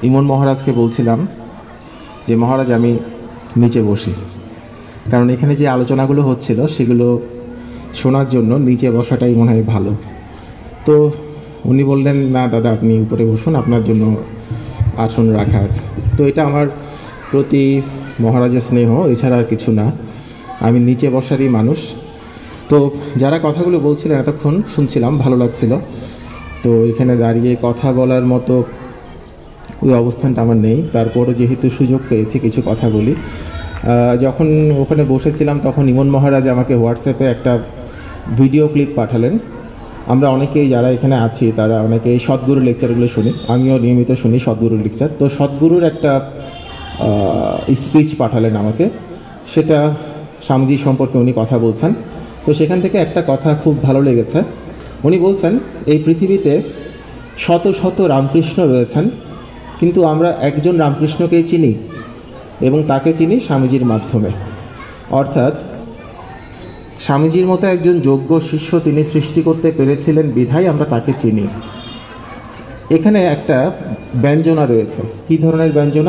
ইমন মহারাজকে বলছিলাম যে মহারাজ আমি নিচে বসি, কারণ এখানে যে আলোচনাগুলো হচ্ছিল সেগুলো শোনার জন্য নিচে বসাটাই মনে হয় ভালো। তো উনি বললেন না দাদা আপনি উপরে বসুন, আপনার জন্য আসন রাখা আছে। তো এটা আমার প্রতি মহারাজের স্নেহ, এছাড়া আর কিছু না। আমি নিচে বসারই মানুষ। তো যারা কথাগুলো বলছিলেন এতক্ষণ শুনছিলাম, ভালো লাগছিল। তো এখানে দাঁড়িয়ে কথা বলার মতো ওই অবস্থানটা আমার নেই, তারপরও যেহেতু সুযোগ পেয়েছি কিছু কথা বলি। যখন ওখানে বসেছিলাম তখন ইমন মহারাজ আমাকে হোয়াটসঅ্যাপে একটা ভিডিও ক্লিপ পাঠালেন। আমরা অনেকেই যারা এখানে আছি তারা অনেকেই সদ্গুরুর লেকচারগুলো শুনি, আমিও নিয়মিত শুনি সদ্গুরুর লেকচার। তো সদ্গুরুর একটা স্পিচ পাঠালেন আমাকে, সেটা স্বামীজি সম্পর্কে উনি কথা বলছেন। তো সেখান থেকে একটা কথা খুব ভালো লেগেছে। উনি বলছেন এই পৃথিবীতে শত শত রামকৃষ্ণ রয়েছেন, কিন্তু আমরা একজন রামকৃষ্ণকেই চিনি এবং তাকে চিনি স্বামীজির মাধ্যমে। অর্থাৎ স্বামীজির মতো একজন যোগ্য শিষ্য তিনি সৃষ্টি করতে পেরেছিলেন বিধায় আমরা তাকে চিনি। এখানে একটা ব্যঞ্জনা রয়েছে। কী ধরনের ব্যঞ্জনা?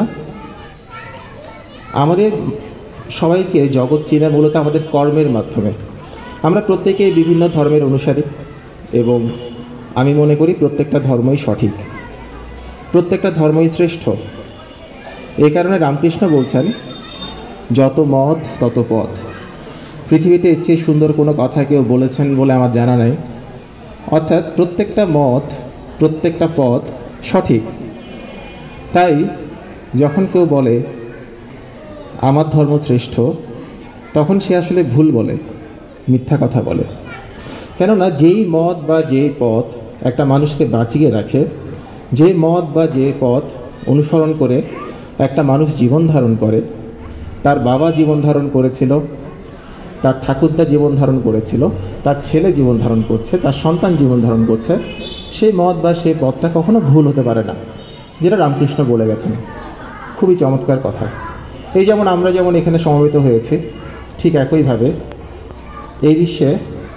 আমাদের সবাইকে জগৎ চিনে মূলত আমাদের কর্মের মাধ্যমে। আমরা প্রত্যেকেই বিভিন্ন ধর্মের অনুসারী এবং আমি মনে করি প্রত্যেকটা ধর্মই সঠিক, প্রত্যেকটা ধর্মই শ্রেষ্ঠ। এই কারণে রামকৃষ্ণ বলছেন যত মত তত পথ। পৃথিবীতে এর চেয়ে সুন্দর কোনো কথা কেউ বলেছেন বলে আমার জানা নেই। অর্থাৎ প্রত্যেকটা মত, প্রত্যেকটা পথ সঠিক। তাই যখন কেউ বলে আমার ধর্ম শ্রেষ্ঠ, তখন সে আসলে ভুল বলে, মিথ্যা কথা বলে। কেননা যেই মত বা যে পথ একটা মানুষকে বাঁচিয়ে রাখে, যে মত বা যে পথ অনুসরণ করে একটা মানুষ জীবন ধারণ করে, তার বাবা জীবন ধারণ করেছিল, তার ঠাকুরদা জীবন ধারণ করেছিল, তার ছেলে জীবন ধারণ করছে, তার সন্তান জীবন ধারণ করছে, সেই মত বা সেই পথটা কখনো ভুল হতে পারে না, যেটা রামকৃষ্ণ বলে গেছেন। খুবই চমৎকার কথা। এই যেমন আমরা যেমন এখানে সমবেত হয়েছি, ঠিক একইভাবে এই বিশ্বে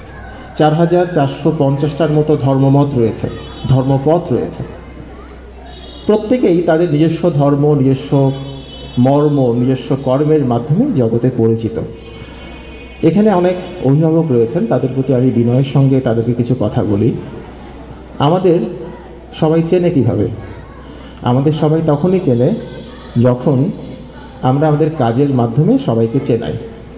4450টার মতো ধর্মমত রয়েছে, ধর্মপথ রয়েছে। প্রত্যেকেই তাদের নিজস্ব ধর্ম, নিজস্ব মর্ম, নিজস্ব কর্মের মাধ্যমে জগতে পরিচিত। এখানে অনেক অভিভাবক রয়েছেন, তাদের প্রতি আমি বিনয়ের সঙ্গে তাদেরকে কিছু কথা বলি। আমাদের সবাই চেনে কীভাবে? আমাদের সবাই তখনই চেনে যখন আমরা আমাদের কাজের মাধ্যমে সবাইকে চেনাই।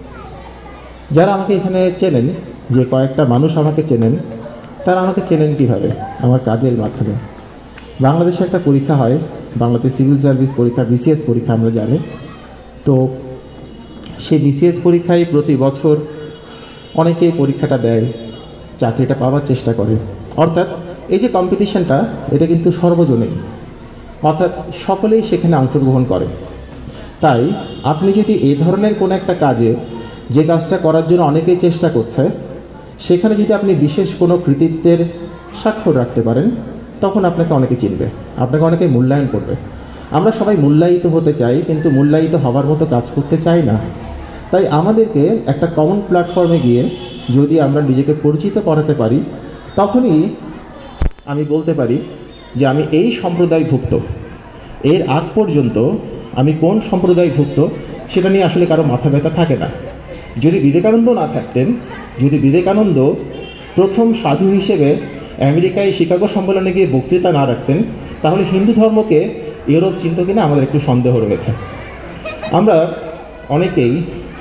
যারা আমাকে এখানে চেনেন, যে কয়েকটা মানুষ আমাকে চেনেন, তারা আমাকে চেনেন কীভাবে? আমার কাজের মাধ্যমে। বাংলাদেশে একটা পরীক্ষা হয়, বাংলাদেশ সিভিল সার্ভিস পরীক্ষা, বিসিএস পরীক্ষা আমরা জানি। তো সেই বিসিএস পরীক্ষায় প্রতি বছর অনেকেই পরীক্ষাটা দেয়, চাকরিটা পাওয়ার চেষ্টা করে। অর্থাৎ এই যে কম্পিটিশনটা, এটা কিন্তু সর্বজনীন, অর্থাৎ সকলেই সেখানে অংশগ্রহণ করে। তাই আপনি যদি এই ধরনের কোনো একটা কাজে, যে কাজটা করার জন্য অনেকেই চেষ্টা করছে, সেখানে যদি আপনি বিশেষ কোনো কৃতিত্বের স্বাক্ষর রাখতে পারেন, তখন আপনাকে অনেকে চিনবে, আপনাকে অনেকে মূল্যায়ন করবে। আমরা সবাই মূল্যায়িত হতে চাই, কিন্তু মূল্যায়িত হওয়ার মতো কাজ করতে চাই না। তাই আমাদেরকে একটা কমন প্ল্যাটফর্মে গিয়ে যদি আমরা নিজেকে পরিচিত করাতে পারি, তখনই আমি বলতে পারি যে আমি এই সম্প্রদায়ভুক্ত। এর আগ পর্যন্ত আমি কোন সম্প্রদায়ভুক্ত সেটা নিয়ে আসলে কারো মাথা ব্যথা থাকে না। যদি বিবেকানন্দ না থাকতেন, যদি বিবেকানন্দ প্রথম সাধু হিসেবে আমেরিকায় শিকাগো সম্মেলনে গিয়ে বক্তৃতা না রাখতেন, তাহলে হিন্দু ধর্মকে ইউরোপ চিনত কিনা আমাদের একটু সন্দেহ রয়েছে। আমরা অনেকেই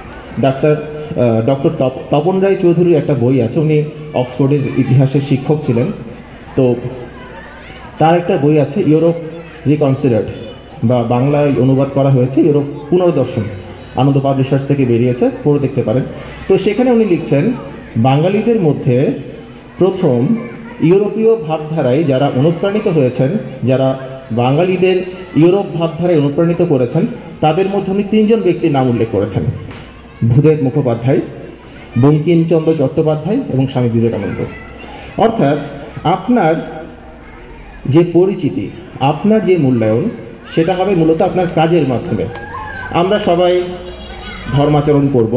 ডক্টর তপন রায় চৌধুরীর একটা বই আছে, উনি অক্সফোর্ডের ইতিহাসের শিক্ষক ছিলেন। তো তার একটা বই আছে ইউরোপ রিকনসিডার্ড, বা বাংলায় অনুবাদ করা হয়েছে ইউরোপ পুনর্দর্শন, আনন্দ পাবলিশার্স থেকে বেরিয়েছে, পড়ে দেখতে পারেন। তো সেখানে উনি লিখছেন বাঙালিদের মধ্যে প্রথম ইউরোপীয় ভাবধারায় যারা অনুপ্রাণিত হয়েছেন, যারা বাঙালিদের ইউরোপ ভাবধারায় অনুপ্রাণিত করেছেন, তাদের মধ্যে উনি 3 জন ব্যক্তির নাম উল্লেখ করেছেন: ভূদেব মুখোপাধ্যায়, বঙ্কিমচন্দ্র চট্টোপাধ্যায় এবং স্বামী বিবেকানন্দ। অর্থাৎ আপনার যে পরিচিতি, আপনার যে মূল্যায়ন, সেটা হবে মূলত আপনার কাজের মাধ্যমে। আমরা সবাই ধর্মাচরণ করব,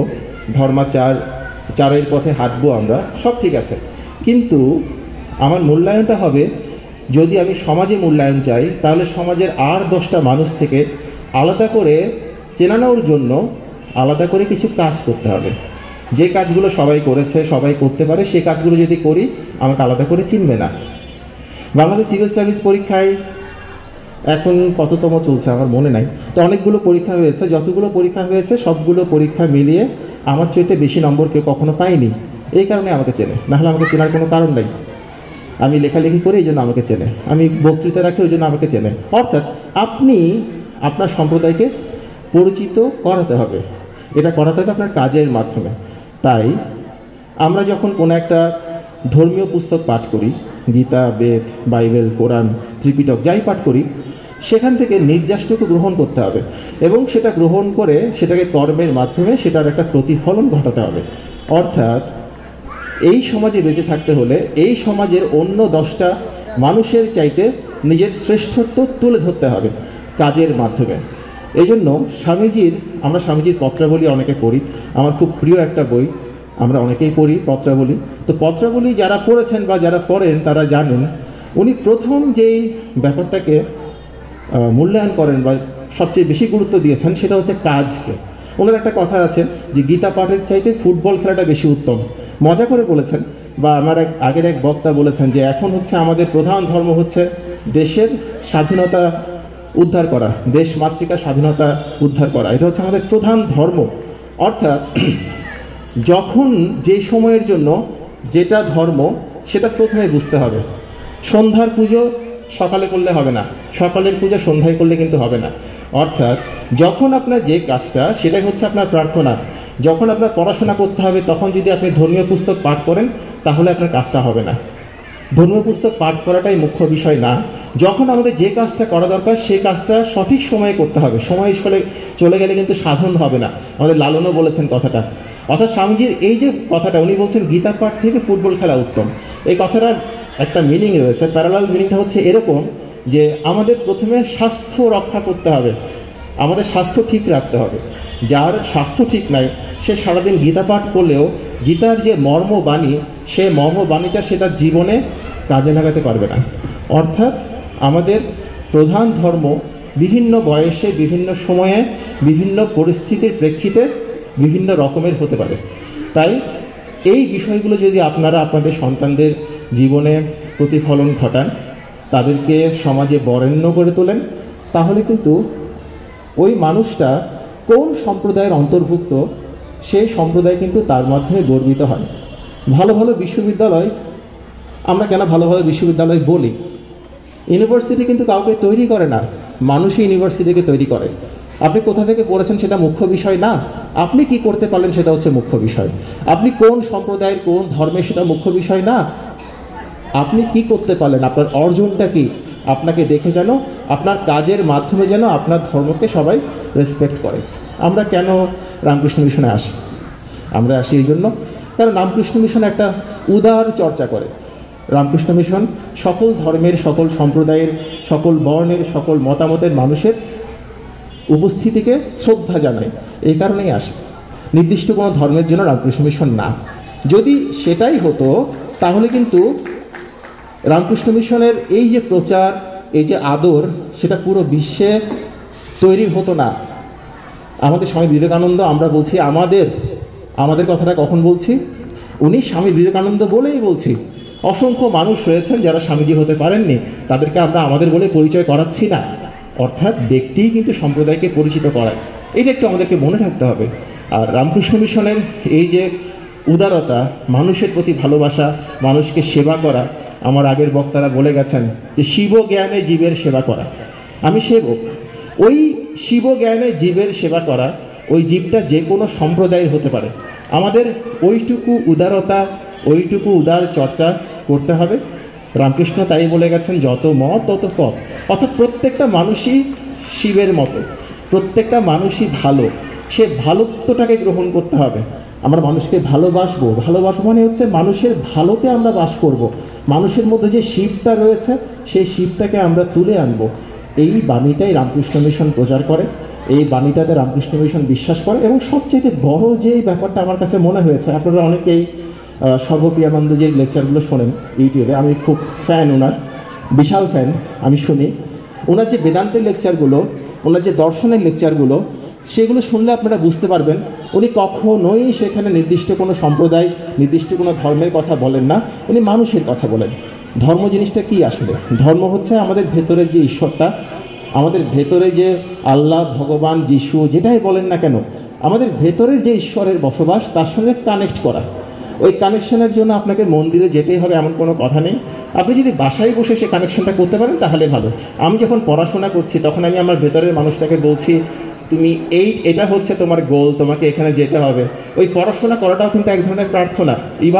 ধর্মাচারের পথে হাঁটবো, আমরা সব ঠিক আছে, কিন্তু আমার মূল্যায়নটা হবে যদি আমি সমাজে মূল্যায়ন চাই, তাহলে সমাজের আর 10টা মানুষ থেকে আলাদা করে চেনানোর জন্য আলাদা করে কিছু কাজ করতে হবে। যে কাজগুলো সবাই করেছে, সবাই করতে পারে, সেই কাজগুলো যদি করি আমাকে আলাদা করে চিনবে না। বাংলাদেশ সিভিল সার্ভিস পরীক্ষায় এখন কততম চলছে আমার মনে নাই, তো অনেকগুলো পরীক্ষা হয়েছে। যতগুলো পরীক্ষা হয়েছে সবগুলো পরীক্ষা মিলিয়ে আমার চাইতে বেশি নম্বর কেউ কখনো পায়নি। এই কারণে আমাকে চেনে, নাহলে আমাকে চেনার কোনো কারণ নেই। আমি লেখালেখি করি এই জন্য আমাকে চেনে, আমি বক্তৃতা রাখি ওই জন্য আমাকে চেনে। অর্থাৎ আপনি আপনার সম্প্রদায়কে পরিচিত করাতে হবে, এটা করাতে হবে আপনার কাজের মাধ্যমে। তাই আমরা যখন কোনো একটা ধর্মীয় পুস্তক পাঠ করি, গীতা, বেদ, বাইবেল, কোরআন, ত্রিপিটক যাই পাঠ করি, সেখান থেকে নির্যাসটুকু গ্রহণ করতে হবে এবং সেটা গ্রহণ করে সেটাকে কর্মের মাধ্যমে সেটার একটা প্রতিফলন ঘটাতে হবে। অর্থাৎ এই সমাজে বেঁচে থাকতে হলে এই সমাজের অন্য 10টা মানুষের চাইতে নিজের শ্রেষ্ঠত্ব তুলে ধরতে হবে কাজের মাধ্যমে। এই জন্য আমরা স্বামীজির পত্রাবলী অনেকে পড়ি, আমার খুব প্রিয় একটা বই, আমরা অনেকেই পড়ি পত্রাবলী। তো পত্রাবলী যারা পড়েছেন বা যারা পড়েন তারা জানেন উনি প্রথম যেই ব্যাপারটাকে মূল্যায়ন করেন বা সবচেয়ে বেশি গুরুত্ব দিয়েছেন সেটা হচ্ছে কাজকে। ওনার একটা কথা আছে যে গীতা পাঠের চাইতে ফুটবল খেলাটা বেশি উত্তম, মজা করে বলেছেন। বা আমার আগের এক বক্তা বলেছেন যে এখন হচ্ছে আমাদের প্রধান ধর্ম হচ্ছে দেশের স্বাধীনতা উদ্ধার করা, দেশ মাতৃকার স্বাধীনতা উদ্ধার করা, এটা হচ্ছে আমাদের প্রধান ধর্ম। অর্থাৎ যখন যে সময়ের জন্য যেটা ধর্ম সেটা প্রথমে বুঝতে হবে। সন্ধ্যার পুজো সকালে করলে হবে না, সকালের পূজা সন্ধ্যায় করলে কিন্তু হবে না। অর্থাৎ যখন আপনার যে কাজটা সেটাই হচ্ছে আপনার প্রার্থনা। যখন আপনার পড়াশোনা করতে হবে তখন যদি আপনি ধর্মীয় পুস্তক পাঠ করেন তাহলে আপনার কাজটা হবে না। ধর্মীয় পুস্তক পাঠ করাটাই মুখ্য বিষয় না। যখন আমাদের যে কাজটা করা দরকার সেই কাজটা সঠিক সময়ে করতে হবে। সময় চলে গেলে কিন্তু সাধন হবে না। আমাদের লালনও বলেছেন কথাটা। অর্থাৎ স্বামীজির এই যে কথাটা উনি বলছেন গীতা পাঠ থেকে ফুটবল খেলা উত্তম, এই কথাটার একটা মিনিং রয়েছে। প্যারালাল মিনিংটা হচ্ছে এরকম যে আমাদের প্রথমে স্বাস্থ্য রক্ষা করতে হবে, আমাদের স্বাস্থ্য ঠিক রাখতে হবে। যার স্বাস্থ্য ঠিক নাই সে সারাদিন গীতা পাঠ করলেও গীতার যে মর্মবাণী সে মর্মবাণীটা সে তার জীবনে কাজে লাগাতে পারবে না। অর্থাৎ আমাদের প্রধান ধর্ম বিভিন্ন বয়সে, বিভিন্ন সময়ে, বিভিন্ন পরিস্থিতির প্রেক্ষিতে বিভিন্ন রকমের হতে পারে। তাই এই বিষয়গুলো যদি আপনারা আপনাদের সন্তানদের জীবনে প্রতিফলন ঘটান, তাদেরকে সমাজে বরেণ্য করে তোলেন, তাহলে কিন্তু ওই মানুষটা কোন সম্প্রদায়ের অন্তর্ভুক্ত সেই সম্প্রদায় কিন্তু তার মাধ্যমে গর্বিত হয়। ভালো ভালো বিশ্ববিদ্যালয়, আমরা কেন ভালো ভালো বিশ্ববিদ্যালয় বলি, ইউনিভার্সিটি কিন্তু কাউকে তৈরি করে না, মানুষই ইউনিভার্সিটিকে তৈরি করে। আপনি কোথা থেকে পড়েছেন সেটা মুখ্য বিষয় না, আপনি কি করতে পারলেন সেটা হচ্ছে মুখ্য বিষয়। আপনি কোন সম্প্রদায়ের কোন ধর্মের সেটা মুখ্য বিষয় না, আপনি কি করতে পারলেন, আপনার অর্জনটা কি। আপনাকে দেখে যেন, আপনার কাজের মাধ্যমে যেন আপনার ধর্মকে সবাই রেসপেক্ট করে। আমরা কেন রামকৃষ্ণ মিশনে আসি? আমরা আসি এই জন্য কারণ রামকৃষ্ণ মিশন একটা উদার চর্চা করে। রামকৃষ্ণ মিশন সকল ধর্মের, সকল সম্প্রদায়ের, সকল বর্ণের, সকল মতামতের মানুষের উপস্থিতিকে শ্রদ্ধা জানায়, এই কারণেই আসে। নির্দিষ্ট কোনো ধর্মের জন্য রামকৃষ্ণ মিশন না। যদি সেটাই হতো তাহলে কিন্তু রামকৃষ্ণ মিশনের এই যে প্রচার, এই যে আদর, সেটা পুরো বিশ্বে তৈরি হতো না। আমাদের স্বামী বিবেকানন্দ, আমরা বলছি আমাদের কথাটা কখন বলছি, উনি স্বামী বিবেকানন্দ বলেই বলছি। অসংখ্য মানুষ রয়েছেন যারা স্বামীজি হতে পারেননি, তাদেরকে আমরা আমাদের বলে পরিচয় করাচ্ছি না। অর্থাৎ ব্যক্তিই কিন্তু সম্প্রদায়কে পরিচিত করায়, এটা একটু আমাদেরকে মনে রাখতে হবে। আর রামকৃষ্ণ মিশনের এই যে উদারতা, মানুষের প্রতি ভালোবাসা, মানুষকে সেবা করা, আমার আগের বক্তারা বলে গেছেন যে শিব জ্ঞানে জীবের সেবা করা। আমি সেবক, ওই শিব জ্ঞানে জীবের সেবা করা, ওই জীবটা যে কোনো সম্প্রদায়ের হতে পারে। আমাদের ওইটুকু উদারতা, ওইটুকু উদার চর্চা করতে হবে। রামকৃষ্ণ তাই বলে গেছেন যত মত তত পথ। অর্থাৎ প্রত্যেকটা মানুষই শিবের মতো, প্রত্যেকটা মানুষই ভালো, সে ভালোত্বটাকে গ্রহণ করতে হবে। আমরা মানুষকে ভালোবাসবো, ভালোবাসবো মানে হচ্ছে মানুষের ভালোতে আমরা বাস করব। মানুষের মধ্যে যে শিবটা রয়েছে সেই শিবটাকে আমরা তুলে আনবো। এই বাণীটাই রামকৃষ্ণ মিশন প্রচার করে, এই বাণীটাতে রামকৃষ্ণ মিশন বিশ্বাস করে। এবং সবচেয়ে বড় যে ব্যাপারটা আমার কাছে মনে হয়েছে, আপনারা অনেকেই সর্বপ্রিয়ানন্দ যে লেকচারগুলো শোনেন ইউটিউবে, আমি খুব ফ্যান ওনার, বিশাল ফ্যান, আমি শুনি। ওনার যে বেদান্তের লেকচারগুলো, ওনার যে দর্শনের লেকচারগুলো, সেগুলো শুনলে আপনারা বুঝতে পারবেন উনি কখনোই সেখানে নির্দিষ্ট কোনো সম্প্রদায়, নির্দিষ্ট কোনো ধর্মের কথা বলেন না, উনি মানুষের কথা বলেন। ধর্ম জিনিসটা কি আসলে? ধর্ম হচ্ছে আমাদের ভেতরের যে ঈশ্বরটা, আমাদের ভেতরে যে আল্লাহ, ভগবান, যিশু, যেটাই বলেন না কেন, আমাদের ভেতরের যে ঈশ্বরের বসবাস, তার সঙ্গে কানেক্ট করা। ওই কানেকশনের জন্য আপনাকে মন্দিরে যেতেই হবে এমন কোনো কথা নেই। আপনি যদি বাসায় বসে সে কানেকশনটা করতে পারেন তাহলে ভালো। আমি যখন পড়াশোনা করছি তখন আমি আমার ভেতরের মানুষটাকে বলছি, তুমি এটা হচ্ছে তোমার গোল, তোমাকে এখানে যেতে হবে। ওই পড়াশোনা করাটাও কিন্তু এক ধরনের প্রার্থনা,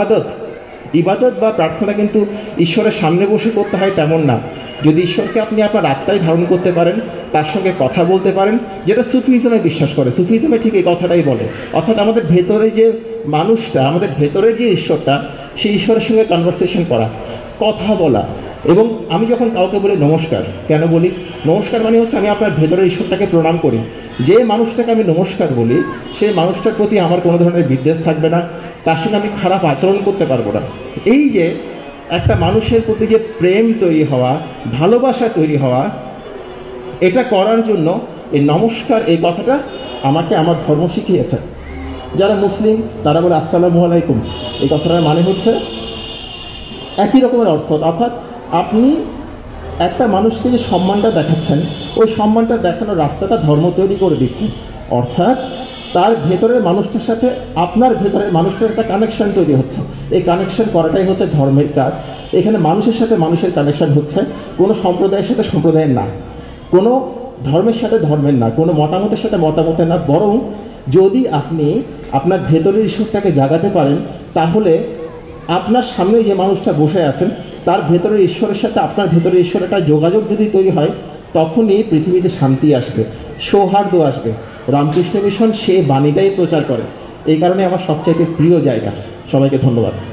ইবাদত বা প্রার্থনা কিন্তু ঈশ্বরের সামনে বসে করতে হয় তেমন না। যদি ঈশ্বরকে আপনি আপনার আত্মায় ধারণ করতে পারেন, তার সঙ্গে কথা বলতে পারেন, যেটা সুফিজমে বিশ্বাস করে, সুফিজমে ঠিক এই কথাটাই বলে। অর্থাৎ আমাদের ভেতরে যে মানুষটা, আমাদের ভেতরের যে ঈশ্বরটা, সেই ঈশ্বরের সঙ্গে কনভারসেশন করা, কথা বলা। এবং আমি যখন কাউকে বলি নমস্কার, কেন বলি? নমস্কার মানে হচ্ছে আমি আপনার ভেতরের ঈশ্বরটাকে প্রণাম করি। যে মানুষটাকে আমি নমস্কার বলি, সেই মানুষটার প্রতি আমার কোনো ধরনের বিদ্বেষ থাকবে না, তার সঙ্গে আমি খারাপ আচরণ করতে পারবো না। এই যে একটা মানুষের প্রতি যে প্রেম তৈরি হওয়া, ভালোবাসা তৈরি হওয়া, এটা করার জন্য এই নমস্কার, এই কথাটা আমাকে আমার ধর্ম শিখিয়েছে। যারা মুসলিম তারা বলে আসসালামু আলাইকুম, এই কথাটার মানে হচ্ছে একই রকমের অর্থ। অর্থাৎ আপনি একটা মানুষকে যে সম্মানটা দেখাচ্ছেন, ওই সম্মানটা দেখানোর রাস্তাটা ধর্ম তৈরি করে দিচ্ছে। অর্থাৎ তার ভেতরের মানুষটার সাথে আপনার ভেতরের মানুষটার একটা কানেকশন তৈরি হচ্ছে। এই কানেকশন করাটাই হচ্ছে ধর্মের কাজ। এখানে মানুষের সাথে মানুষের কানেকশন হচ্ছে, কোনো সম্প্রদায়ের সাথে সম্প্রদায়ের না, কোনো ধর্মের সাথে ধর্মের না, কোনো মতামতের সাথে মতামতের না। বরং যদি আপনি আপনার ভেতরের ঈশ্বরটাকে জাগাতে পারেন, তাহলে আপনার সামনে যে মানুষটা বসে আছেন তার ভেতরের ঈশ্বরের সাথে আপনার ভেতরের ঈশ্বরের একটা যোগাযোগ যদি তৈরি হয়, তখনই পৃথিবীতে শান্তি আসবে, সৌহার্দ্য আসবে। রামকৃষ্ণ মিশন সে বাণীটাই প্রচার করে। এই কারণে আমার সবচাইতে প্রিয় জায়গা। সবাইকে ধন্যবাদ।